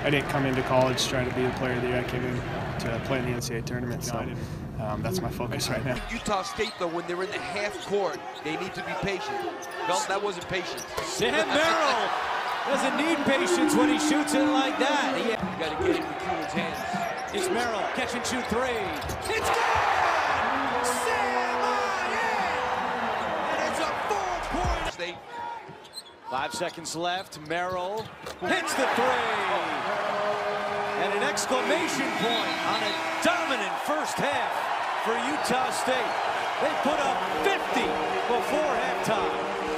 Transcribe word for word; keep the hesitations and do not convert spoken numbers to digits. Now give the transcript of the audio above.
I didn't come into college trying to be the player of the year. I came in to play in the N C double A tournament, so um, that's my focus right now. Utah State, though, when they're in the half court, they need to be patient. Well, that wasn't patient. Sam Merrill doesn't need patience when he shoots it like that. You got to get it in McEwen's hands. It's Merrill, catch and shoot three. It's good! Sam And it's a four-point. State. Five seconds left. Merrill hits the three. And an exclamation point on a dominant first half for Utah State. They put up fifty before halftime.